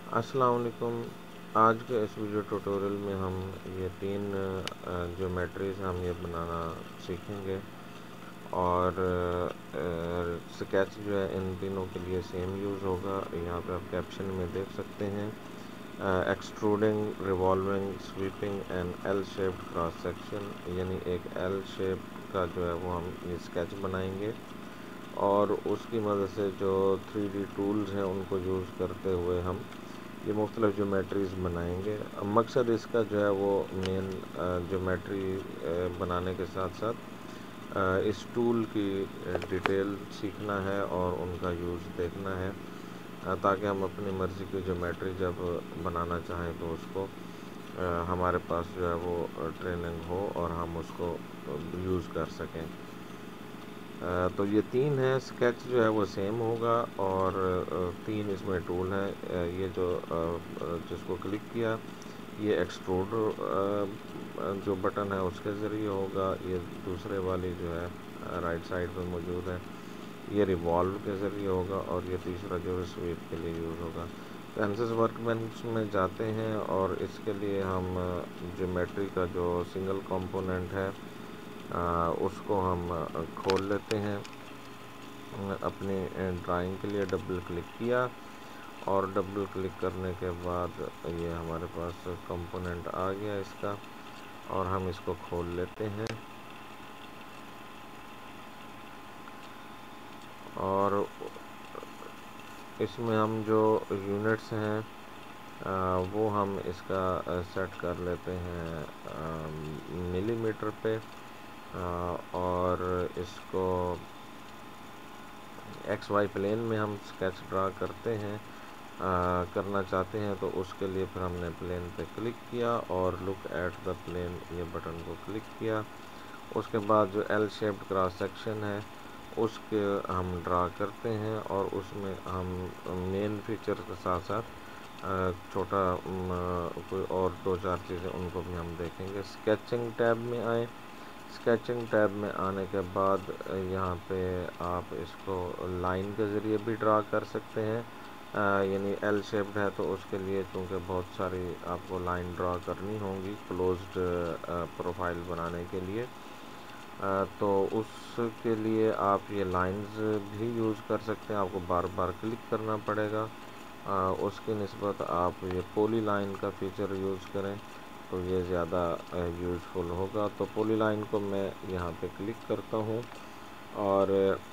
अस्सलाम वालेकुम। आज के इस वीडियो ट्यूटोरियल में हम ये तीन ज्योमेट्रीज हम ये बनाना सीखेंगे और स्केच जो है इन तीनों के लिए सेम यूज़ होगा। यहाँ पे आप कैप्शन में देख सकते हैं extruding, revolving, sweeping and L shaped cross section, यानी एक एल शेप का जो है वो हम ये स्केच बनाएंगे और उसकी मदद से जो 3D टूल्स हैं उनको यूज़ करते हुए हम ये मुख्तलिफ ज्योमेट्रीज़ बनाएंगे। अब मकसद इसका जो है वो मेन ज्योमेट्री बनाने के साथ साथ इस टूल की डिटेल सीखना है और उनका यूज़ देखना है, ताकि हम अपनी मर्ज़ी की ज्योमेट्री जब बनाना चाहें तो उसको हमारे पास जो है वो ट्रेनिंग हो और हम उसको यूज़ कर सकें। तो ये तीन है, स्केच जो है वो सेम होगा और तीन इसमें टूल हैं। ये जो जिसको क्लिक किया ये एक्सट्रूड जो बटन है उसके ज़रिए होगा, ये दूसरे वाली जो है राइट साइड पे मौजूद है ये रिवॉल्व के ज़रिए होगा और ये तीसरा जो है स्वीप के लिए यूज़ होगा। तो एनसिस वर्कबेंच में जाते हैं और इसके लिए हम ज्योमेट्री का जो सिंगल कंपोनेंट है उसको हम खोल लेते हैं। अपनी ड्राइंग के लिए डबल क्लिक किया और डबल क्लिक करने के बाद ये हमारे पास कंपोनेंट आ गया इसका और हम इसको खोल लेते हैं और इसमें हम जो यूनिट्स हैं वो हम इसका सेट कर लेते हैं मिलीमीटर पे और इसको एक्स वाई प्लेन में हम स्केच ड्रा करते हैं करना चाहते हैं तो उसके लिए फिर हमने प्लेन पे क्लिक किया और लुक एट द प्लेन ये बटन को क्लिक किया। उसके बाद जो एल शेप्ड क्रॉस सेक्शन है उसके हम ड्रा करते हैं और उसमें हम मेन फीचर के साथ साथ छोटा कोई और दो चार चीज़ें उनको भी हम देखेंगे। स्केचिंग टैब में आए, स्केचिंग टैब में आने के बाद यहाँ पे आप इसको लाइन के ज़रिए भी ड्रा कर सकते हैं, यानी एल शेप्ड है तो उसके लिए चूँकि बहुत सारी आपको लाइन ड्रा करनी होंगी क्लोज्ड प्रोफाइल बनाने के लिए, तो उसके लिए आप ये लाइंस भी यूज़ कर सकते हैं। आपको बार बार क्लिक करना पड़ेगा, उसकी निस्बत आप ये पॉली लाइन का फ़ीचर यूज़ करें तो ये ज़्यादा यूज़फुल होगा। तो पॉली लाइन को मैं यहाँ पे क्लिक करता हूँ और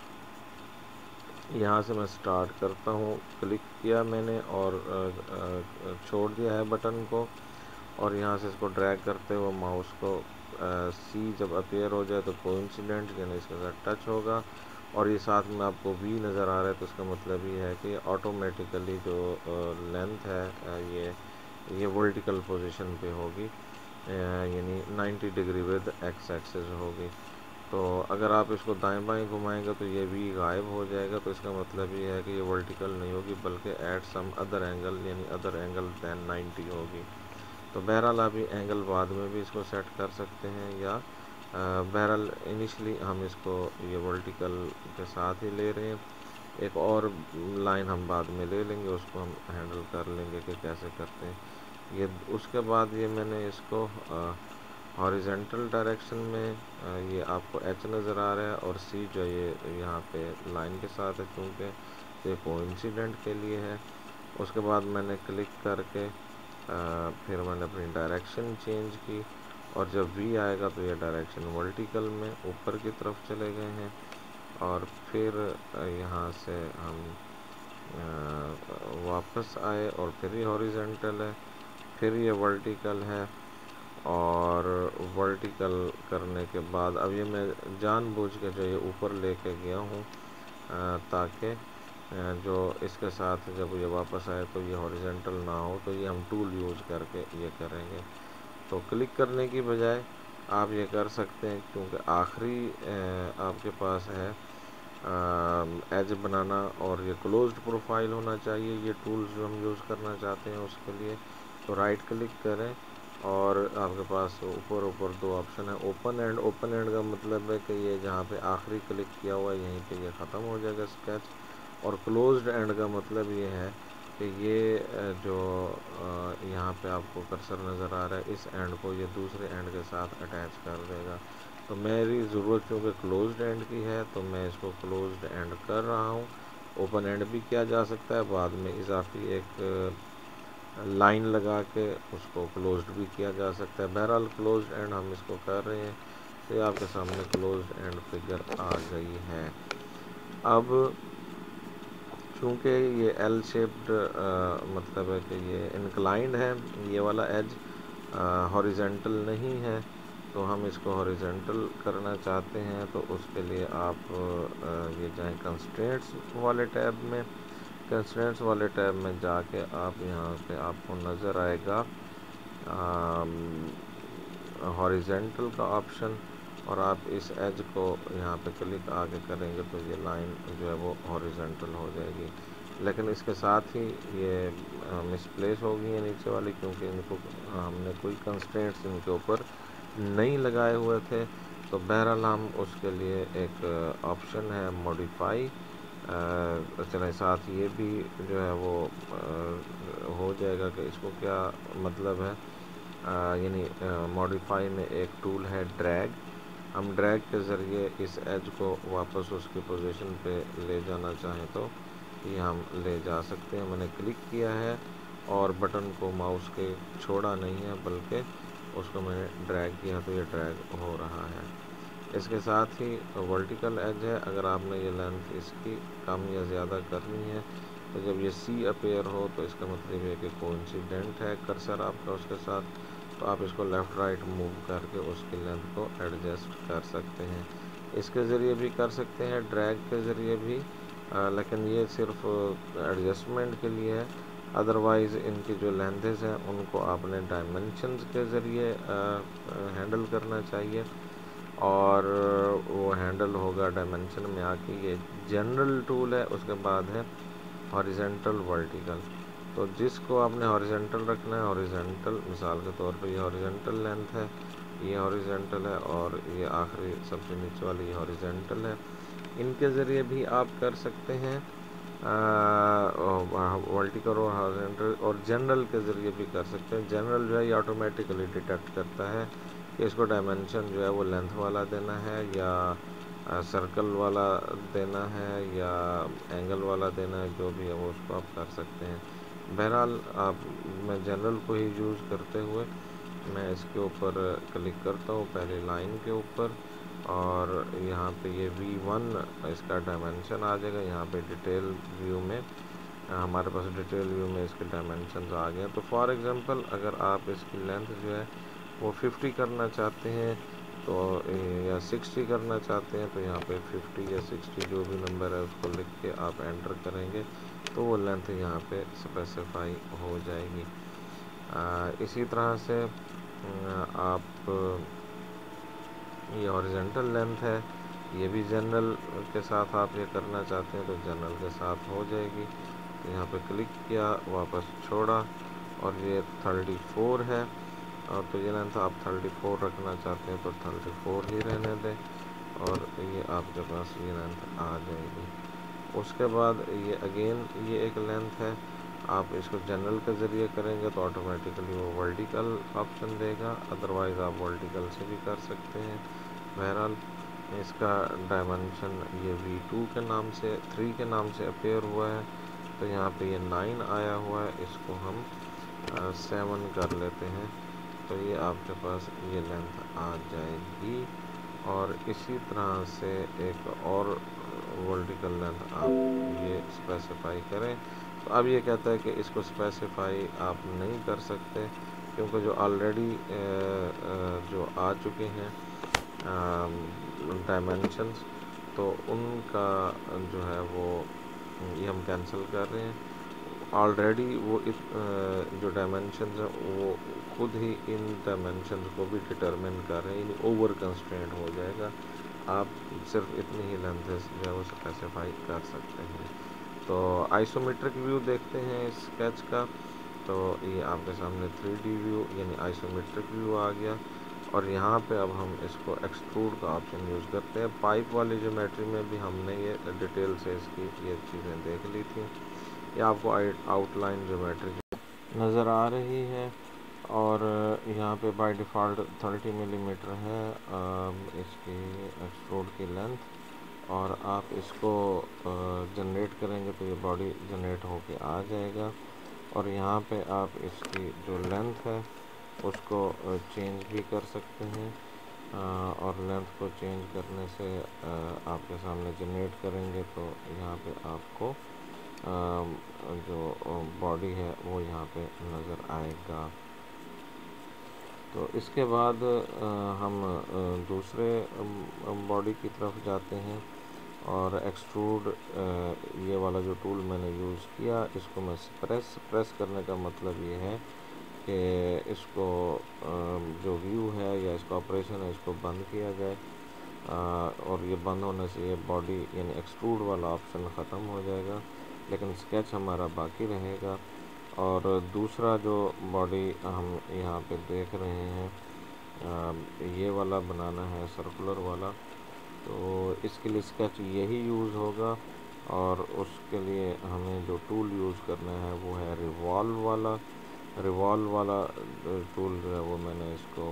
यहाँ से मैं स्टार्ट करता हूँ। क्लिक किया मैंने और छोड़ दिया है बटन को और यहाँ से इसको ड्रैग करते हुए माउस को सी जब अपीयर हो जाए तो कोइंसिडेंट यानी इसके साथ टच होगा और ये साथ में आपको वी नज़र आ रहा है तो इसका मतलब ये है कि ऑटोमेटिकली जो लेंथ है ये वर्टिकल पोजीशन पे होगी, यानी 90 डिग्री विद एक्स एक्सिस होगी। तो अगर आप इसको दाएं बाएं घुमाएंगे तो ये वी गायब हो जाएगा, तो इसका मतलब ये है कि ये वर्टिकल नहीं होगी बल्कि एट सम अदर एंगल यानी अदर एंगल दैन 90 होगी। तो बहरहाल आप ये एंगल बाद में भी इसको सेट कर सकते हैं या बहरहाल इनिशली हम इसको ये वर्टिकल के साथ ही ले रहे हैं। एक और लाइन हम बाद में ले लेंगे, उसको हम हैंडल कर लेंगे कि कैसे करते हैं ये। उसके बाद ये मैंने इसको हॉरिजेंटल डायरेक्शन में ये आपको एच नज़र आ रहा है और सी जो ये यहाँ पे लाइन के साथ है चूँकि ये कोइंसिडेंट के लिए है। उसके बाद मैंने क्लिक करके फिर मैंने अपनी डायरेक्शन चेंज की और जब वी आएगा तो ये डायरेक्शन वर्टिकल में ऊपर की तरफ चले गए हैं और फिर यहाँ से हम वापस आए और फिर ये हॉरिजेंटल है, फिर ये वर्टिकल है और वर्टिकल करने के बाद अब ये मैं जानबूझ के जो ये ऊपर लेके गया हूँ ताकि जो इसके साथ जब ये वापस आए तो ये हॉरिजेंटल ना हो, तो ये हम टूल यूज़ करके ये करेंगे। तो क्लिक करने की बजाय आप ये कर सकते हैं क्योंकि आखिरी आपके पास है एज बनाना और ये क्लोज्ड प्रोफाइल होना चाहिए ये टूल्स जो हम यूज़ करना चाहते हैं उसके लिए। तो राइट क्लिक करें और आपके पास ऊपर दो ऑप्शन है, ओपन एंड का मतलब है कि ये जहाँ पे आखिरी क्लिक किया हुआ है यहीं पे ये ख़त्म हो जाएगा स्केच, और क्लोज्ड एंड का मतलब ये है कि ये जो यहाँ पे आपको कर्सर नज़र आ रहा है, इस एंड को ये दूसरे एंड के साथ अटैच कर देगा। तो मेरी ज़रूरत चूँकि क्लोज्ड एंड की है तो मैं इसको क्लोज्ड एंड कर रहा हूँ। ओपन एंड भी किया जा सकता है, बाद में इजाफी एक लाइन लगा के उसको क्लोज्ड भी किया जा सकता है। बहरहाल क्लोज्ड एंड हम इसको कर रहे हैं। तो ये आपके सामने क्लोज्ड एंड फिगर आ गई है। अब चूँकि ये एल शेप्ड मतलब है कि ये इंक्लाइंड है, ये वाला एज हॉरिजेंटल नहीं है, तो हम इसको हॉरिजेंटल करना चाहते हैं। तो उसके लिए आप ये जाएं कंस्ट्रेंट्स वाले टैब में। कंस्ट्रेंट्स वाले टैब में जाके आप यहाँ पे आपको नज़र आएगा हॉरिजेंटल का ऑप्शन, और आप इस एज को यहाँ पे क्लिक आगे करेंगे तो ये लाइन जो है वो हॉरिजेंटल हो जाएगी। लेकिन इसके साथ ही ये मिसप्लेस हो गई है नीचे वाली, क्योंकि इनको हमने कोई कंस्ट्रेंट्स इनके ऊपर नहीं लगाए हुए थे। तो बहरहाल हम उसके लिए एक ऑप्शन है मॉडिफाई, चलें साथ ये भी जो है वो हो जाएगा कि इसको क्या मतलब है। यानी मॉडिफाई में एक टूल है ड्रैग। हम ड्रैग के ज़रिए इस एज को वापस उसकी पोजीशन पे ले जाना चाहें तो ये हम ले जा सकते हैं। मैंने क्लिक किया है और बटन को माउस के छोड़ा नहीं है, बल्कि उसको मैंने ड्रैग किया तो ये ड्रैग हो रहा है। इसके साथ ही वर्टिकल एज है, अगर आपने ये लेंथ इसकी कम या ज़्यादा करनी है तो जब ये सी अपीयर हो तो इसका मतलब है कि कोइंसिडेंट है कर्सर आपका उसके साथ, तो आप इसको लेफ़्ट राइट मूव करके उसकी लेंथ को एडजस्ट कर सकते हैं। इसके ज़रिए भी कर सकते हैं, ड्रैग के ज़रिए भी, लेकिन ये सिर्फ एडजस्टमेंट के लिए है। अदरवाइज़ इनकी जो लेंथेस हैं उनको आपने डायमेंशंस के ज़रिए हैंडल करना चाहिए, और वो हैंडल होगा डायमेंशन में आके। ये जनरल टूल है। उसके बाद है हॉरिजेंटल वर्टिकल। तो जिसको आपने हॉरिजेंटल रखना है, हॉरिजेंटल, मिसाल के तौर पे ये हॉरिजेंटल लेंथ है, ये हॉरिजेंटल है, और ये आखिरी सबसे नीचे वाली हॉरिजेंटल है। इनके ज़रिए भी आप कर सकते हैं वर्टिकल और हॉरिजेंटल, और जनरल के ज़रिए भी कर सकते हैं। जनरल जो है ये ऑटोमेटिकली डिटेक्ट करता है कि इसको डायमेंशन जो है वो लेंथ वाला देना है या सर्कल वाला देना है या एंगल वाला देना है, जो भी है वो उसको आप कर सकते हैं। बहरहाल मैं जनरल को ही यूज़ करते हुए मैं इसके ऊपर क्लिक करता हूँ पहले लाइन के ऊपर, और यहाँ पे ये V1 इसका डायमेंशन आ जाएगा। यहाँ पे डिटेल व्यू में हमारे पास डिटेल व्यू में इसके डायमेंशन आ गए। तो फॉर एग्जांपल अगर आप इसकी लेंथ जो है वो 50 करना चाहते हैं तो या 60 करना चाहते हैं, तो यहाँ पे 50 या 60 जो भी नंबर है उसको लिख के आप एंटर करेंगे तो वो लेंथ यहाँ पे स्पेसिफाई हो जाएगी। इसी तरह से आप ये हॉरिजेंटल लेंथ है, ये भी जनरल के साथ आप ये करना चाहते हैं तो जनरल के साथ हो जाएगी। तो यहाँ पे क्लिक किया, वापस छोड़ा, और ये 34 है, और तो ये लेंथ आप 34 रखना चाहते हैं तो 34 ही रहने दें, और ये आपके पास ये लेंथ आ जाएगी। उसके बाद ये अगेन ये एक लेंथ है, आप इसको जनरल के ज़रिए करेंगे तो ऑटोमेटिकली वो वर्टिकल ऑप्शन देगा, अदरवाइज़ आप वर्टिकल से भी कर सकते हैं। बहरहाल इसका डायमेंशन ये V2 के नाम से 3 के नाम से अपीयर हुआ है, तो यहाँ पे ये 9 आया हुआ है, इसको हम 7 कर लेते हैं, तो ये आपके पास ये लेंथ आ जाएगी। और इसी तरह से एक और वर्टिकल लेंथ आप ये स्पेसिफाई करें। तो अब ये कहता है कि इसको स्पेसिफाई आप नहीं कर सकते, क्योंकि जो ऑलरेडी जो आ चुके हैं डायमेंशंस, तो उनका जो है वो ये हम कैंसिल कर रहे हैं। ऑलरेडी वो जो डायमेंशंस हैं वो खुद ही इन डायमेंशंस को भी डिटरमिन कर रहे हैं, ओवर कंस्ट्रेंट हो जाएगा। आप सिर्फ इतनी ही लेंथेस जो है वो स्पेसिफाई कर सकते हैं। तो आइसोमेट्रिक व्यू देखते हैं इस स्केच का। तो ये आपके सामने 3D व्यू यानी आइसोमेट्रिक व्यू आ गया, और यहाँ पे अब हम इसको एक्सट्रूड का ऑप्शन यूज़ करते हैं। पाइप वाली ज्योमेट्री में भी हमने ये डिटेल से इसकी ये चीज़ें देख ली थी। ये आपको आउटलाइन ज्योमेट्री नज़र आ रही है। और यहाँ पे बाय डिफ़ॉल्ट 30 मिलीमीटर है इसकी एक्सट्रूड की लेंथ। और आप इसको जनरेट करेंगे तो ये बॉडी जनरेट होके आ जाएगा। और यहाँ पे आप इसकी जो लेंथ है उसको चेंज भी कर सकते हैं। और लेंथ को चेंज करने से आपके सामने जनरेट करेंगे तो यहाँ पे आपको जो बॉडी है वो यहाँ पे नज़र आएगा। तो इसके बाद हम दूसरे बॉडी की तरफ जाते हैं। और एक्सट्रूड ये वाला जो टूल मैंने यूज़ किया इसको मैं प्रेस करने का मतलब ये है कि इसको जो व्यू है या इसका ऑपरेशन है इसको बंद किया जाए। और ये बंद होने से ये बॉडी यानी एक्सट्रूड वाला ऑप्शन ख़त्म हो जाएगा, लेकिन स्केच हमारा बाकी रहेगा। और दूसरा जो बॉडी हम यहाँ पे देख रहे हैं ये वाला बनाना है सर्कुलर वाला, तो इसके लिए स्केच यही यूज़ होगा। और उसके लिए हमें जो टूल यूज़ करना है वो है रिवॉल्व वाला टूल जो है वो मैंने इसको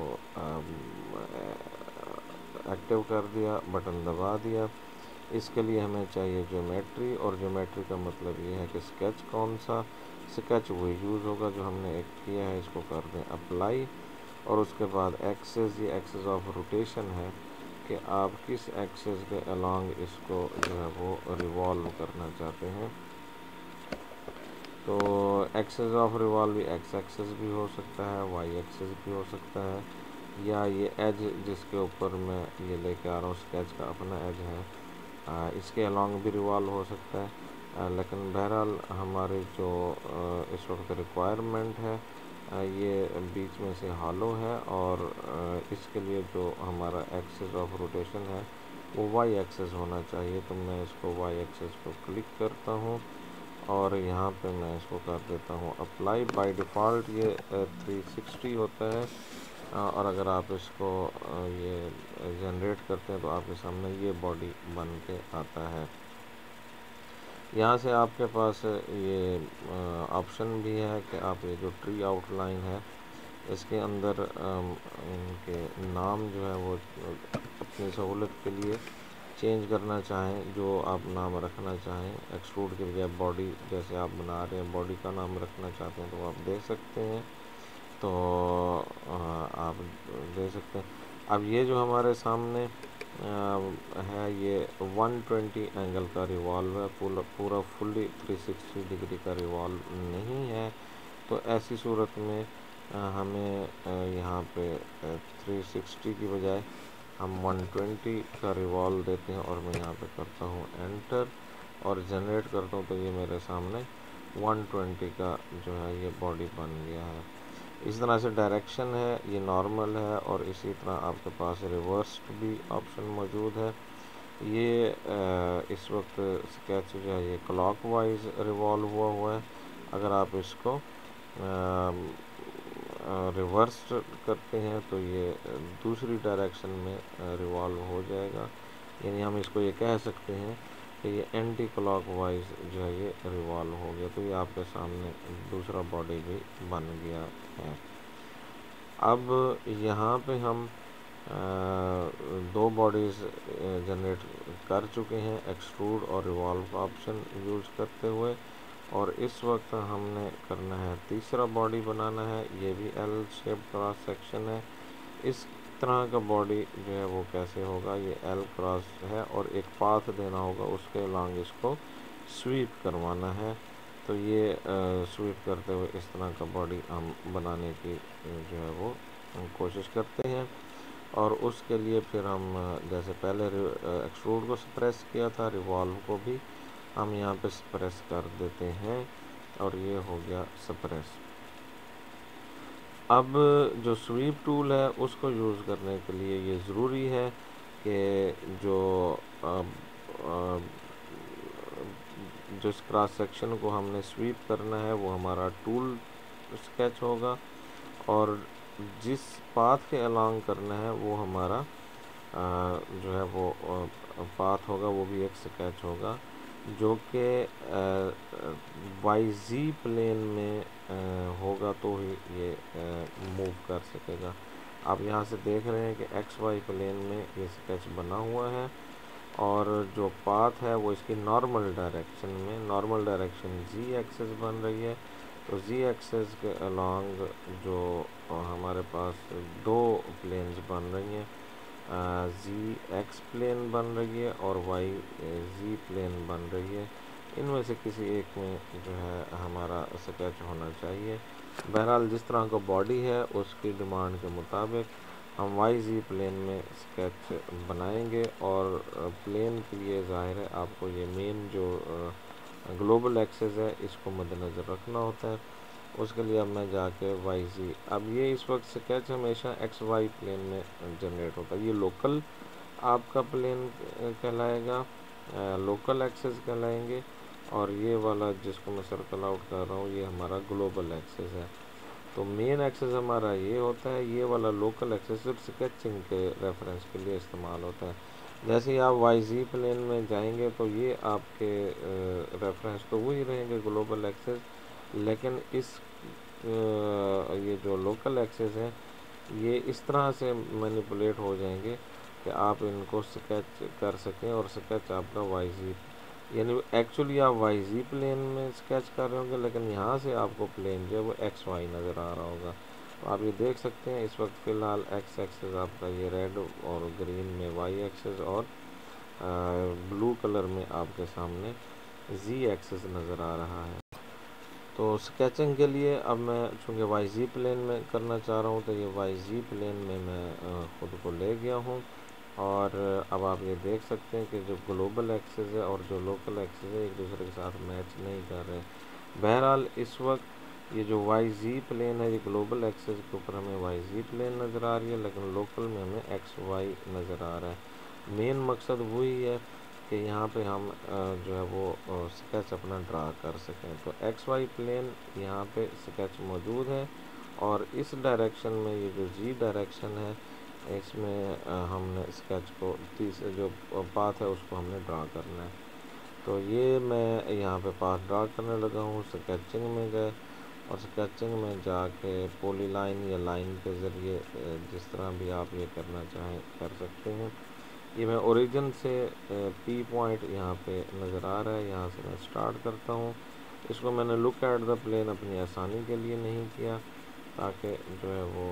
एक्टिव कर दिया, बटन दबा दिया। इसके लिए हमें चाहिए ज्योमेट्री, और ज्योमेट्री का मतलब ये है कि स्केच कौन सा स्केच वो यूज़ होगा जो हमने एक किया है। इसको कर दें अप्लाई। और उसके बाद एक्सेस, ये एक्सेस ऑफ रोटेशन है कि आप किस एक्सेस के अलोंग इसको जो है वो रिवॉल्व करना चाहते हैं। तो axis of revolve X axis भी हो सकता है, वाई एक्सेस भी हो सकता है, या ये एज जिसके ऊपर मैं ये लेके आ रहा हूँ स्केच का अपना एज है इसके अलोंग भी रिवॉल्व हो सकता है। लेकिन बहरहाल हमारे जो इस वक्त रिक्वायरमेंट है ये बीच में से हॉलो है। और इसके लिए जो हमारा एक्सेस ऑफ रोटेशन है वो वाई एक्सेस होना चाहिए। तो मैं इसको वाई एक्सेस को क्लिक करता हूँ और यहाँ पे मैं इसको कर देता हूँ अप्लाई। बाय डिफ़ॉल्ट ये 360 होता है। और अगर आप इसको ये जनरेट करते हैं तो आपके सामने ये बॉडी बन के आता है। यहाँ से आपके पास ये ऑप्शन भी है कि आप ये जो ट्री आउटलाइन है इसके अंदर इनके नाम जो है वो अपनी सहूलत के लिए चेंज करना चाहें, जो आप नाम रखना चाहें। एक्सट्रूड के बजाय बॉडी जैसे आप बना रहे हैं बॉडी का नाम रखना चाहते हैं तो आप दे सकते हैं, तो आप दे सकते हैं। अब ये जो हमारे सामने है ये 120 एंगल का रिवॉल्व है, पूरा फुल्ली 360 डिग्री का रिवॉल्व नहीं है। तो ऐसी सूरत में हमें यहाँ पे 360 की बजाय हम 120 का रिवॉल्व देते हैं। और मैं यहाँ पे करता हूँ एंटर और जनरेट करता हूँ तो ये मेरे सामने 120 का जो है ये बॉडी बन गया है। इस तरह से डायरेक्शन है ये नॉर्मल है, और इसी तरह आपके पास रिवर्स्ड भी ऑप्शन मौजूद है। ये इस वक्त स्केच जो है ये क्लॉकवाइज रिवॉल्व हुआ है। अगर आप इसको रिवर्स करते हैं तो ये दूसरी डायरेक्शन में रिवॉल्व हो जाएगा। यानी हम इसको ये कह सकते हैं कि ये एंटी क्लॉकवाइज जो है ये रिवॉल्व हो गया। तो ये आपके सामने दूसरा बॉडी भी बन गया है। अब यहाँ पे हम दो बॉडीज़ जनरेट कर चुके हैं एक्सट्रूड और रिवॉल्व का ऑप्शन यूज़ करते हुए। और इस वक्त हमने करना है तीसरा बॉडी बनाना है, ये भी एल शेप क्रॉस सेक्शन है। इस तरह का बॉडी जो है वो कैसे होगा, ये एल क्रॉस है और एक पाथ देना होगा, उसके अलोंग इसको स्वीप करवाना है। तो ये स्वीप करते हुए इस तरह का बॉडी हम बनाने की जो है वो हम कोशिश करते हैं। और उसके लिए फिर हम जैसे पहले एक्सट्रूड को प्रेस किया था, रिवॉल्व को भी हम यहाँ पे प्रेस कर देते हैं और ये हो गया सप्रेस। अब जो स्वीप टूल है उसको यूज़ करने के लिए ये ज़रूरी है कि जो इस क्रॉस सेक्शन को हमने स्वीप करना है वो हमारा टूल स्केच होगा, और जिस पाथ के अलोंग करना है वो हमारा जो है वो पाथ होगा, वो भी एक स्केच होगा। जो कि वाई जी प्लेन में होगा तो ही ये मूव कर सकेगा। आप यहाँ से देख रहे हैं कि एक्स वाई प्लेन में ये स्केच बना हुआ है और जो पाथ है वो इसकी नॉर्मल डायरेक्शन में, नॉर्मल डायरेक्शन जी एक्सेस बन रही है। तो जी एक्सेस के अलोंग जो हमारे पास दो प्लेन्स बन रही हैं, जी एक्स प्लेन बन रही है और वाई जी प्लेन बन रही है। इनमें से किसी एक में जो है हमारा स्केच होना चाहिए। बहरहाल जिस तरह का बॉडी है उसकी डिमांड के मुताबिक हम वाई जी प्लेन में स्केच बनाएंगे और प्लेन के लिए ज़ाहिर है आपको ये मेन जो ग्लोबल एक्सेस है इसको मद्देनज़र रखना होता है। उसके लिए अब मैं जाके वाई जी, अब ये इस वक्त स्केच हमेशा एक्स वाई प्लेन में जनरेट होता है। ये लोकल आपका प्लेन कहलाएगा, लोकल एक्सेस कहलाएंगे, और ये वाला जिसको मैं सर्कल आउट कर रहा हूँ ये हमारा ग्लोबल एक्सेस है। तो मेन एक्सेस हमारा ये होता है, ये वाला लोकल एक्सेस सिर्फ स्केचिंग के रेफरेंस के लिए इस्तेमाल होता है। जैसे ही आप वाई जी प्लेन में जाएंगे तो ये आपके रेफरेंस तो वही रहेंगे ग्लोबल एक्सेस, लेकिन इस ये जो लोकल एक्सेस है ये इस तरह से मैनिपुलेट हो जाएंगे कि आप इनको स्केच कर सकें और स्केच आपका वाई जी, यानी एक्चुअली आप वाई जी प्लेन में स्केच कर रहे होंगे लेकिन यहाँ से आपको प्लेन जो है वो एक्स वाई नज़र आ रहा होगा। तो आप ये देख सकते हैं इस वक्त फ़िलहाल एक्स एक्सेस आपका ये रेड और ग्रीन में वाई एक्सेस और ब्लू कलर में आपके सामने जी एक्सेस नज़र आ रहा है। तो स्केचिंग के लिए अब मैं चूँकि वाई जी प्लेन में करना चाह रहा हूँ तो ये वाई जी प्लेन में मैं ख़ुद को ले गया हूँ और अब आप ये देख सकते हैं कि जो ग्लोबल एक्सेस है और जो लोकल एक्सेस है एक दूसरे के साथ मैच नहीं कर रहे। बहरहाल इस वक्त ये जो वाई जी प्लेन है ये ग्लोबल एक्सेस के ऊपर हमें वाई जी प्लेन नज़र आ रही है, लेकिन लोकल में हमें एक्स वाई नज़र आ रहा है। मेन मकसद वही है कि यहाँ पे हम जो है वो स्केच अपना ड्रा कर सकें। तो एक्स वाई प्लेन यहाँ पे स्केच मौजूद है और इस डायरेक्शन में ये जो जी डायरेक्शन है इसमें हमने स्केच को तीसरे जो पाथ है उसको हमने ड्रा करना है। तो ये मैं यहाँ पे पाथ ड्रा करने लगा हूँ। स्केचिंग में गए और स्केचिंग में जाके पॉली लाइन या लाइन के ज़रिए जिस तरह भी आप ये करना चाहें कर सकते हैं। ये मैं ओरिजिन से पी पॉइंट यहाँ पे नज़र आ रहा है, यहाँ से मैं स्टार्ट करता हूँ। इसको मैंने लुक एट द प्लेन अपनी आसानी के लिए नहीं किया ताकि जो है वो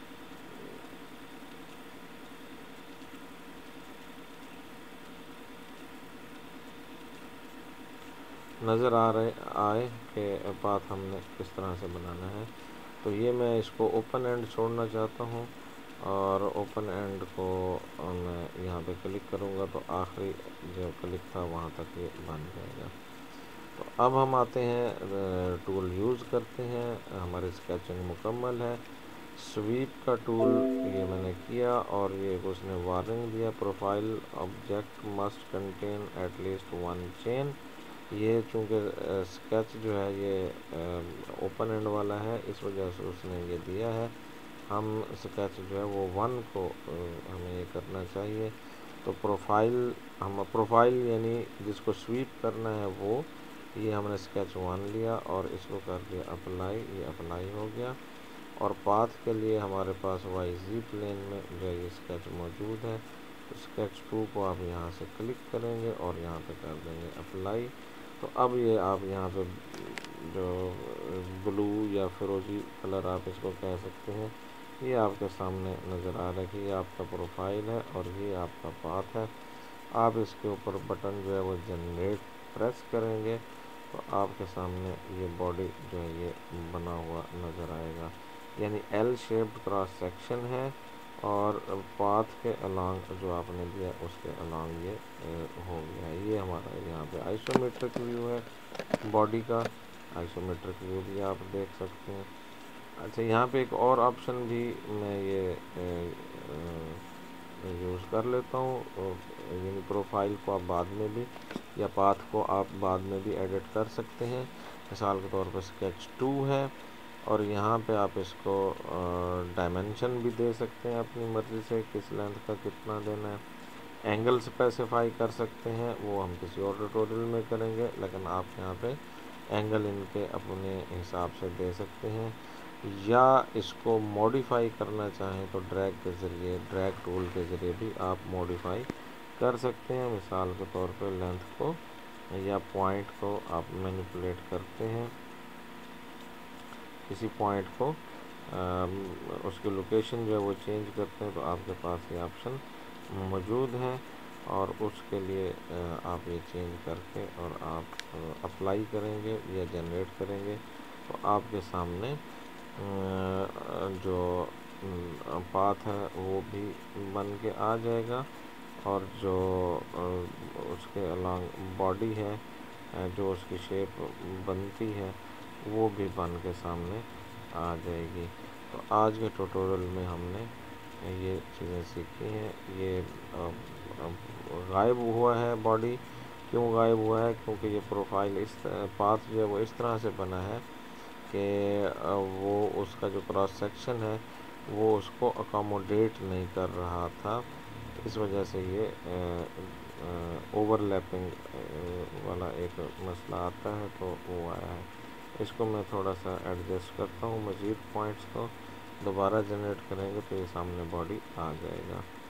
नज़र आ रहे आए कि पाथ हमने किस तरह से बनाना है। तो ये मैं इसको ओपन एंड छोड़ना चाहता हूँ और ओपन एंड को मैं यहाँ पे क्लिक करूँगा तो आखिरी जो क्लिक था वहाँ तक ये बन जाएगा। तो अब हम आते हैं टूल यूज़ करते हैं, हमारी स्केचिंग मुकम्मल है। स्वीप का टूल ये मैंने किया और ये उसने वार्निंग दिया, profile object must contain at least one chain. ये चूँकि स्केच जो है ये ओपन एंड वाला है इस वजह से उसने ये दिया है। हम स्केच जो है वो वन को हमें ये करना चाहिए। तो प्रोफाइल यानी जिसको स्वीप करना है वो, ये हमने स्केच वन लिया और इसको कर दिया अप्लाई, ये अप्लाई हो गया। और पाथ के लिए हमारे पास वाई जी प्लेन में जो ये स्केच मौजूद है। तो स्केच 2 को आप यहाँ से क्लिक करेंगे और यहाँ पे कर देंगे अप्लाई। तो अब ये आप यहाँ पे जो ब्लू या फिरोजी कलर आप इसको कह सकते हैं, ये आपके सामने नज़र आ रहा है कि ये आपका प्रोफाइल है और ये आपका पाथ है। आप इसके ऊपर बटन जो है वो जनरेट प्रेस करेंगे तो आपके सामने ये बॉडी जो है ये बना हुआ नज़र आएगा, यानी एल शेप्ड क्रॉस सेक्शन है और पाथ के अलॉन्ग जो आपने दिया उसके अलॉन्ग ये हो गया है। ये हमारा यहाँ पे आइसोमेट्रिक व्यू है बॉडी का, आइसोमेट्रिक व्यू भी आप देख सकते हैं। अच्छा, यहाँ पे एक और ऑप्शन भी मैं ये यूज़ कर लेता हूँ, यानी प्रोफाइल को आप बाद में भी या पाथ को आप बाद में भी एडिट कर सकते हैं। मिसाल के तौर पर स्केच 2 है और यहाँ पे आप इसको डायमेंशन भी दे सकते हैं अपनी मर्ज़ी से, किस लेंथ का कितना देना है। एंगल स्पेसिफाई कर सकते हैं, वो हम किसी और ट्यूटोरियल में करेंगे, लेकिन आप यहाँ पे एंगल इनके अपने हिसाब से दे सकते हैं, या इसको मॉडिफाई करना चाहें तो ड्रैग के ज़रिए, ड्रैग टूल के ज़रिए भी आप मॉडिफाई कर सकते हैं। मिसाल के तौर पे लेंथ को या पॉइंट को आप मैनिपुलेट करते हैं, किसी पॉइंट को उसकी लोकेशन जो है वो चेंज करते हैं, तो आपके पास ये ऑप्शन मौजूद है, और उसके लिए आप ये चेंज करके और आप अप्लाई करेंगे या जनरेट करेंगे, तो आपके सामने जो पाथ है वो भी बन के आ जाएगा, और जो उसके अलॉन्ग बॉडी है, जो उसकी शेप बनती है, वो भी बन के सामने आ जाएगी। तो आज के ट्यूटोरियल में हमने ये चीज़ें सीखी हैं। ये गायब हुआ है बॉडी, क्यों गायब हुआ है? क्योंकि ये प्रोफाइल इस पाथ जो है वो इस तरह से बना है कि वो उसका जो क्रॉस सेक्शन है वो उसको अकोमोडेट नहीं कर रहा था, इस वजह से ये ओवरलैपिंग वाला एक मसला आता है, तो वो आया है। इसको मैं थोड़ा सा एडजस्ट करता हूँ, मज़ीद पॉइंट्स को दोबारा जनरेट करेंगे तो ये सामने बॉडी आ जाएगा।